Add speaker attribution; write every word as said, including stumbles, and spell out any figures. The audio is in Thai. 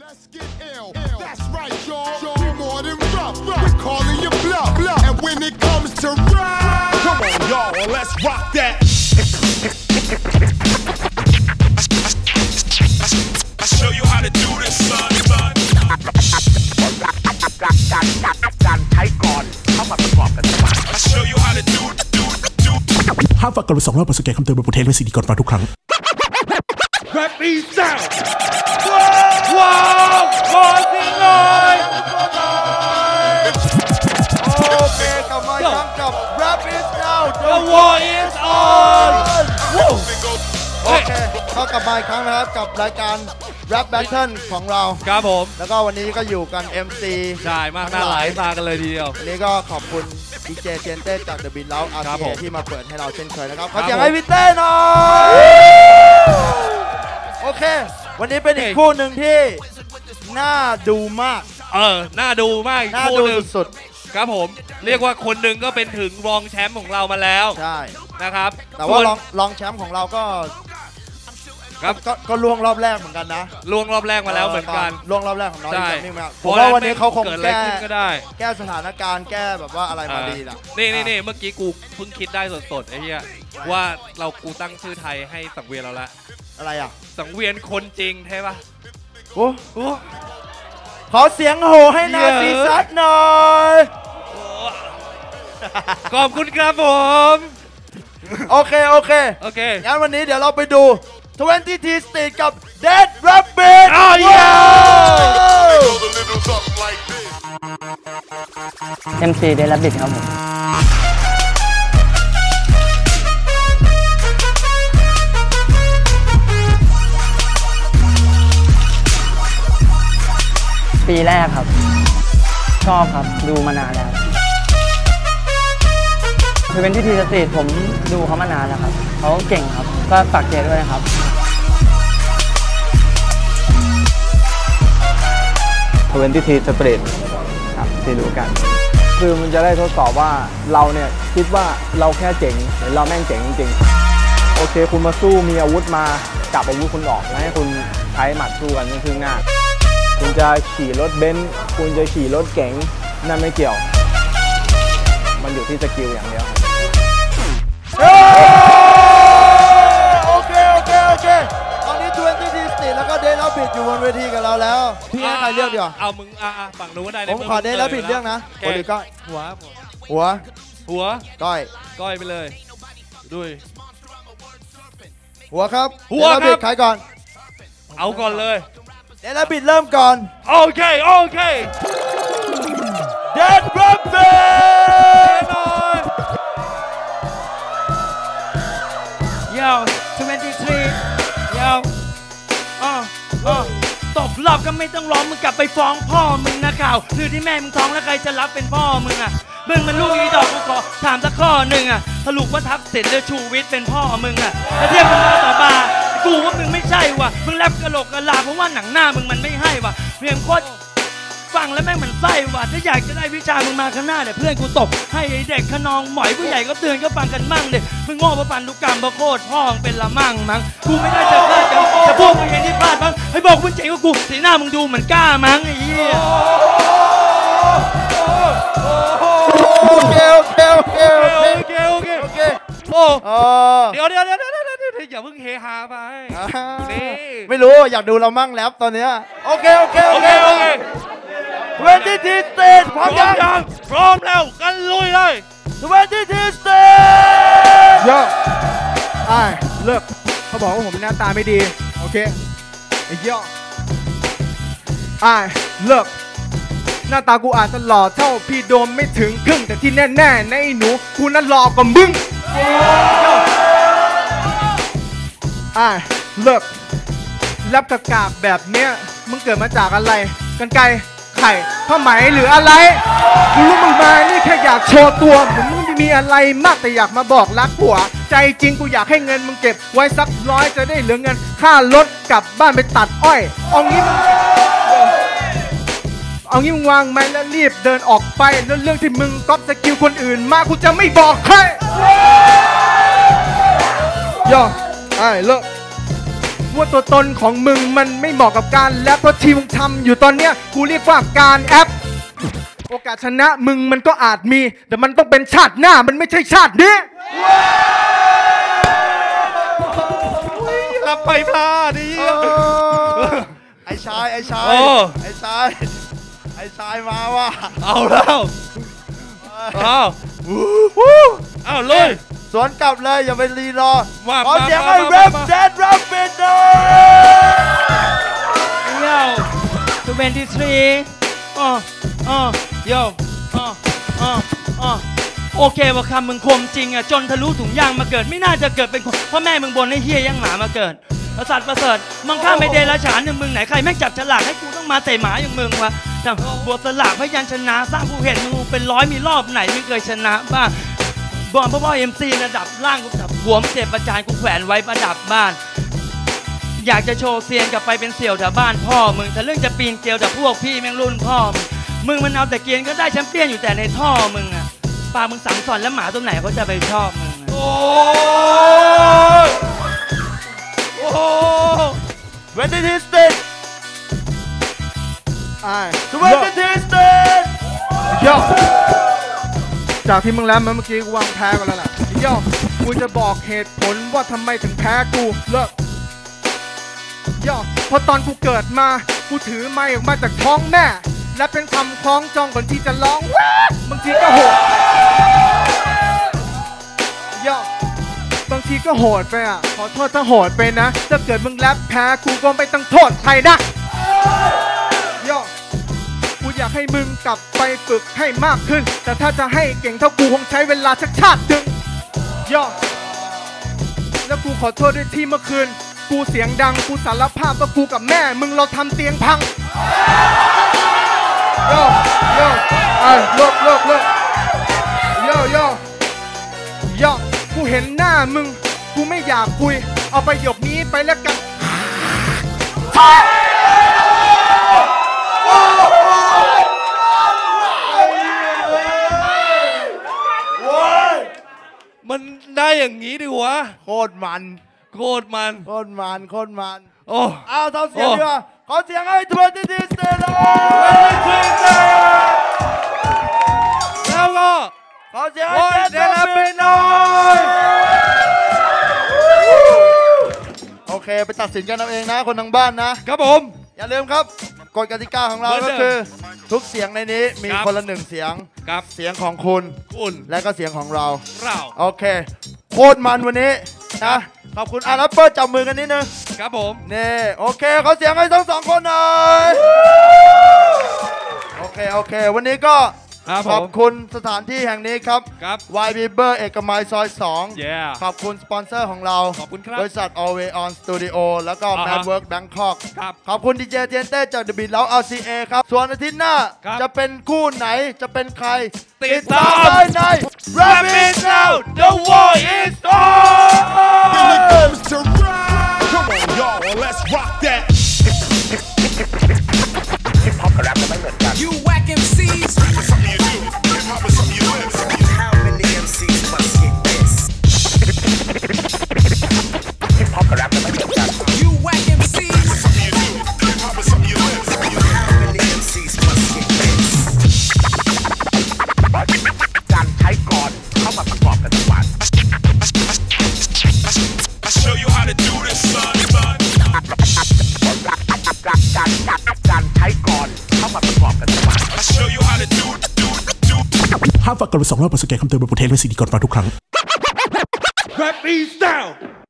Speaker 1: Let's get ill. That's right, y'all. You're more than rough. We're calling you bluff. And when it comes to rap, come on, y'all. Let's rock that. I show you how to do this, son, son. การใช้ก่อนเข้ามาประกอบกันสมัคร I show you how to do do do ห้ามฟังกันไปสองรอบประสบการณ์คำเตือนบนบทเทปเป็นสิ่งที่ก่อนฟังทุกครั้ง Rap is down ว้าวขอเสียงหน่อยโอเคกลับมาครั้งกับ Rap is down The war is on โอเคก็กลับมาอีกครั้งนะครับกับรายการ Rap Battle ของเรา
Speaker 2: ครับผม
Speaker 1: แล้วก็วันนี้ก็อยู่กัน เอ็ม ซี
Speaker 2: ใช่มากหน้าหลายตากันเลยทีเดียว
Speaker 1: วันนี้ก็ขอบคุณดีเจเจนเต้จาก The Beat Loud อาร์ ที เอ ที่มาเปิดให้เราเช่นเคยนะครับขอเสียงให้พี่เต้หน่อยโอเควันนี้เป็นอีกคู่หนึ่งที่น่าดูมาก
Speaker 2: เออน่าดูมาก
Speaker 1: น่าดูสุด
Speaker 2: ครับผมเรียกว่าคนหนึ่งก็เป็นถึงรองแชมป์ของเรามาแล้ว
Speaker 1: ใช่
Speaker 2: นะครับ
Speaker 1: แต่ว่ารองรองแชมป์ของเราก็ครับก็ล่วงรอบแรกเหมือนกันนะ
Speaker 2: ล่วงรอบแรกมาแล้วเหมือนกัน
Speaker 1: ล่วงรอบแรกของน้องที่นี่มาผมว่าวันนี้เขาคงแก้
Speaker 2: ก็ได้
Speaker 1: แก้สถานการณ์แก้แบบว่าอะไรมาดีนะ
Speaker 2: นี่นี่นี่เมื่อกี้กูเพิ่งคิดได้สดๆไอ้เหี้ยว่าเรากูตั้งชื่อไทยให้สังเวียนเราละ
Speaker 1: อะไรอ่ะ
Speaker 2: สังเวียนคนจริงใช่ปะ
Speaker 1: โอ้โหขอเสียงโหให้นาซีซัดหน่อย
Speaker 2: ขอบคุณครับผม
Speaker 1: โอเคโอเค
Speaker 2: โอเค
Speaker 1: งั้นวันนี้เดี๋ยวเราไปดูยี่สิบ ที Street กับ Dead Rabbit
Speaker 2: อ้าวเย้
Speaker 3: เอ็ม ซี Dead Rabbit ครับผมปีแรกครับชอบครับดูมานานแล้วคือเป็นที่ทีสตรีทผมดูเขามานานแล้วครับเขาเก่งครับก็ฝากเจด้วยนะครับ
Speaker 4: ทเวนตี้ทีสปริตครับที่รู้กันคือมันจะได้ทดสอบว่าเราเนี่ยคิดว่าเราแค่เจ๋งหรือเราแม่งเจ๋งจริงๆโอเคคุณมาสู้มีอาวุธมาจับอาวุธคุณออกแล้วให้คุณใช้หมัดสู้กันคือง่ายคุณจะขี่รถเบนซ์คุณจะขี่รถเก๋งนั่นไม่เกี่ยวมันอยู่ที่สกิลอย่างเดียว
Speaker 1: โอเคโอเคโอเคตอนนี้ยี่สิบ ที Street แล้วก็ Dead Rabbit อยู่บนเวทีกับเราแล้วพี่ให้ใครเลือกดีกว่า
Speaker 2: เอามึงอ่ะฝั่งนู้นได้
Speaker 1: ผมขอ Dead Rabbit เลือกนะโอ้ยก้อย
Speaker 2: หัว
Speaker 1: หัว
Speaker 2: หัว
Speaker 1: ก้อย
Speaker 2: ก้อยไปเลยด้วย
Speaker 1: หัวครับ Dead Rabbit ใครก่อน
Speaker 2: เอาก่อนเลย
Speaker 1: Dead Rabbit เริ่มก่อน
Speaker 2: โอเคโอเค
Speaker 1: Dead Rabbit
Speaker 5: Yo ยี่สิบสาม Yo อ๋ออ๋อตบรอบก็ไม่ต้องร้องมึงกลับไปฟ้องพ่อมึงนะข่าวหรือที่แม่มึงท้องแล้วใครจะรับเป็นพ่อมึงอ่ะเบิ่งมันลูกอีดอกกูขอถามสักข้อหนึ่งอ่ะสรุปว่าทับเสร็จแล้วชูวิทย์เป็นพ่อมึงอ่ะแล้วเทียบกันมาต่อบากูว่ามึงไม่ใช่ว่ะมึงแรปกระโหลกกระลาเพราะว่าหนังหน้ามึงมันไม่ให้ว่ะเพียงโคตรฟังแล้วแม่งมันไส้ว่ะถ้าอยากจะได้วิชามึงมาข้างหน้าเดี๋ยวเพื่อนกูตบให้ไอเด็กขนองหมอยผู้ใหญ่ก็เตือนก็ฟังกันมั่งเด็กมึงโง่ประปันลูกกรรมประโคตรพ่อเป็นละมั่งมั้งกูไม่ได้จะพลาดจะจะพวกมึงอย่างที่พลาดมั้งให้บอกมึงเจ๋งกว่ากูสีหน้ามึงดูเหมือนกล้ามั้งไอ้เหี้ย
Speaker 1: โอเคโอเคโอเคโอ
Speaker 2: เคโอเคโอเคโอ้เดี๋ยวเดี๋ยวเดี๋ยวเดี๋ยวอย่าเพิ่งเฮฮาไป
Speaker 1: นี่ไม่รู้อยากดูเรามั่งแล้วตอนนี้โอเคโอเคโอเคโอเคยี่สิบ ที Street พร้อมยัง
Speaker 2: พร้อมแล้วกันลุยเลย
Speaker 1: ยี่สิบ ที Street
Speaker 4: เยอะไอ้เลิกเขาบอกว่าผมหน้าตาไม่ดีโอเคไอ้เยอะไอ้เลิกหน้าตากูอาจจะหล่อเท่าพี่โดมไม่ถึงครึ่งแต่ที่แน่ๆนะไอ้หนูกูน่าหล่อกว่ามึงไอ้เลิกรับกากากแบบเนี้ยมึงเกิดมาจากอะไรกันไกลไข่ผ้าไหมหรืออะไรกูรู้มึงมานี่แค่อยากโชว์ตัวมึงไม่มีอะไรมากแต่อยากมาบอกรักผัวใจจริงกูอยากให้เงินมึงเก็บไว้สักร้อยจะได้เหลือเงินค่ารถกลับบ้านไปตัดอ้อยเอางี้มึงเอางี้มึงวางไม้แล้วรีบเดินออกไปแล้วเรื่องที่มึงก๊อปสกิลคนอื่นมากูจะไม่บอกใครย่อไอ้เลิกว่าตัวตนของมึงมันไม่เหมาะกับการแรปเพราะที่มึงทำอยู่ตอนเนี้ยกูเรียกว่าการแอปโอกาสชนะมึงมันก็อาจมีแต่มันต้องเป็นชาติหน้ามันไม่ใช่ชาตินี้
Speaker 2: รับไปพลาดดิ
Speaker 6: ไอ้ชายไอ้ชายไอ้ชายไอ้ชายมาว่ะ
Speaker 2: เอาแล้วเอาเอาเลย
Speaker 6: สวนกลับเลยอย่าไปรีรอ
Speaker 2: มา
Speaker 6: ขอเสียงให้แรปแดนแรปเป็นหน่อย
Speaker 5: โย่ทเวนตี้ทรีอ๋ออ๋อโย่อ๋ออ๋ออ๋อโอเคว่าคำมึงคมจริงอ่ะจนทะลุถุงยางมาเกิดไม่น่าจะเกิดเป็นคนเพราะแม่มึงบนให้เฮี้ยยังหมามาเกิดประสาทประเสริฐมึงข้ามไปเดรัจฉานอย่างมึงไหนใครแม่งจับฉลากให้กูต้องมาใส่หมาอย่างมึงวะแต่บทสลากพยัญชนะสร้างผู้เห็นมึงเป็นร้อยมีรอบไหนไม่เคยชนะบ้างบอลพ่อพ่อเอ็มซีระดับล่างกูจับหัวมเจ็บประจานกูแขวนไว้ประดับบ้านอยากจะโชว์เซียนกลับไปเป็นเสี่ยวแถวบ้านพ่อมึงแต่เรื่องจะปีนเกลียวแต่พวกพี่แม่งรุ่นพ่อมึงมึงมันเอาแต่เกียนก็ได้แชมเปี้ยนอยู่แต่ในท่อมึงอะปามึงสั่งสอนแล้วหมาตัวไหนเขาจะไปชอบมึง
Speaker 2: โอ้ยโอ้
Speaker 6: เวนตี้ทีสติดไอ้เวนตี้ทีสติด
Speaker 4: ย่อจากที่มึงแรปมาเมื่อกี้กูวางแพ้กันแล้วล่ะย่อกูจะบอกเหตุผลว่าทำไมถึงแพ้กูเลิกย่อเพราะตอนกูเกิดมากูถือไมค์ออกมาจากท้องแม่และเป็นคำคล้องจองก่อนที่จะร้องแว๊บบางทีก็โหดย่อบางทีก็โหดไปอ่ะขอโทษถ้าโหดไปนะถ้าเกิดมึงแรปแพ้กูก็ไม่ต้องโทษใครนะย่อกูอยากให้มึงกลับไปฝึกให้มากขึ้นแต่ถ้าจะให้เก่งเท่ากูคงใช้เวลาชักชาติดึงย่อแล้วกูขอโทษด้วยที่เมื่อคืนกูเสียงดังกูสารภาพว่ากูกับแม่มึงเราทำเตียงพังโย่โย่ไอ้เลิกเลิกเลิกโย่โย่โย่กูเห็นหน้ามึงกูไม่อยากคุยเอาประโยคนี้ไปแล้วกัน
Speaker 2: มันได้อย่างนี้ดิวะ
Speaker 6: โคตรมัน
Speaker 2: โคตรมัน
Speaker 6: โคตรมันโคตรมัน
Speaker 2: โอ้
Speaker 6: เอาทำเสียงดีกว่าขอเสียงให้ทเวนตี้ทีสติด
Speaker 2: แล้วก็
Speaker 6: ขอเสียงให้แดนแรปเป็นหน่อยโอเคไปตัดสินกันเอาเองนะคนทางบ้านนะครับ
Speaker 2: ผม
Speaker 6: อย่าลืมครับกฎกติกาของเราก็คือทุกเสียงในนี้มีคนละหนึ่งเสียงเสียงของคุณ
Speaker 2: คุณ
Speaker 6: และก็เสียงของเรา
Speaker 2: เรา
Speaker 6: โอเคโคตรมันวันนี้นะขอบคุณอาร์เปิดจับมือกันนิดนึง
Speaker 2: ครับผม
Speaker 6: นี่โอเคขอเสียงให้ทั้งสองคนหน่อยโอเคโอเควันนี้ก็ขอบคุณสถานที่แห่งนี้ครับ วาย Bieber เอกมัยซอยสองขอบคุณสปอนเซอร์ของเรา
Speaker 2: ขอบคุณครับ
Speaker 6: บริษัท Always On Studio แล้วก็ Mad Work Bangkok ขอบคุณดีเจเจนเต้จาก The Beat แล้ว อาร์ ซี เอ ครับส่วนอาทิตย์หน้าจะเป็นคู่ไหนจะเป็นใคร
Speaker 2: ติดตาม
Speaker 6: ได้ใน Rap It Now The War Is On
Speaker 1: Come on y'all let's rock that Hip Hop กับแรปจะไม่เหมือนกัน
Speaker 7: You whack เอ็ม ซีs
Speaker 1: Something you do Hip Hop is something you live
Speaker 7: How many เอ็ม ซีs must get this
Speaker 1: Hip Hop กับแรปจะไม่เหมือนกัน
Speaker 7: You whack เอ็ม ซีs
Speaker 1: Something you do Hip Hop is something you live
Speaker 7: How many เอ็ม ซีs must get this
Speaker 1: การใช้ก่อนเข้ามาประกอบกันทุกวัน
Speaker 7: I show you how to do this son son
Speaker 1: การใช้ก่อนเข้ามาประกอบกันทุกวัน
Speaker 7: I show you how to do do do
Speaker 1: ห้ามฟังกันไปสองรอบประสบการณ์คำเตือนบนบทเทปและสิ่งที่ก่อนฟังทุกครั้ง
Speaker 7: Rap Me Style